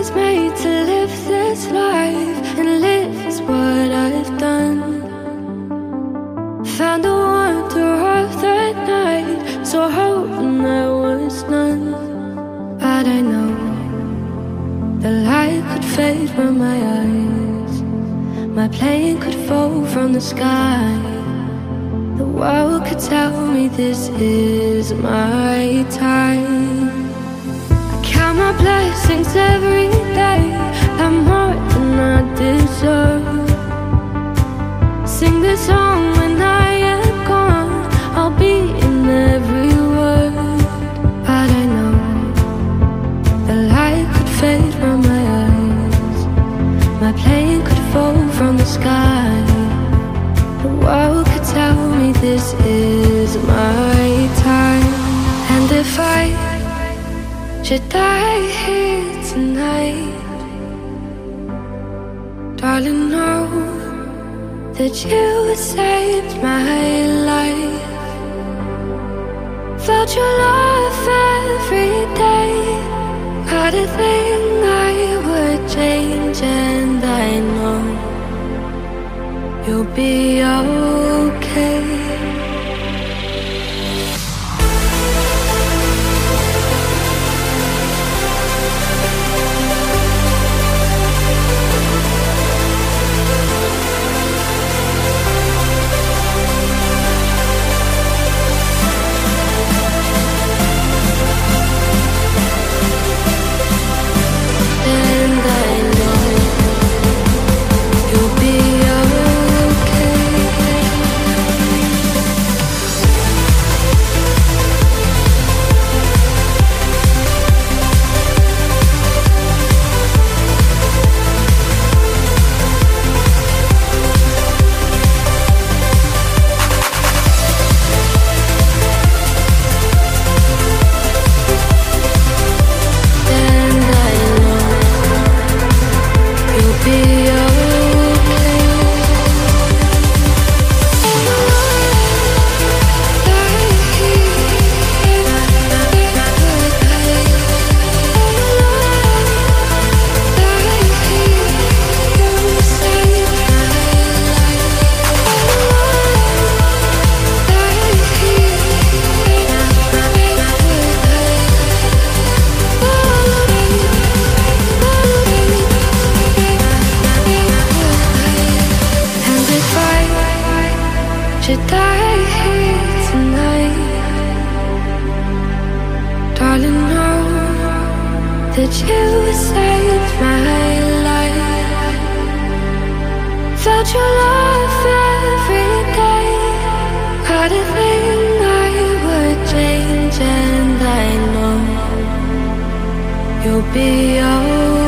was made to live this life, and live is what I've done. Found the wonder of the night, so hoping there was none. But I know the light could fade from my eyes, my plane could fall from the sky. The world could tell me this is my time. I count my blessings every day, I'm more than I deserve. Sing this song when I am gone, I'll be in every word. But I know the light could fade from my eyes, my plane could fall from the sky. The world could tell me this is my time. And if I should die here tonight, darling, know that you saved my life. Felt your love every day, not a thing I would change. And I know you'll be okay. You'll be alright.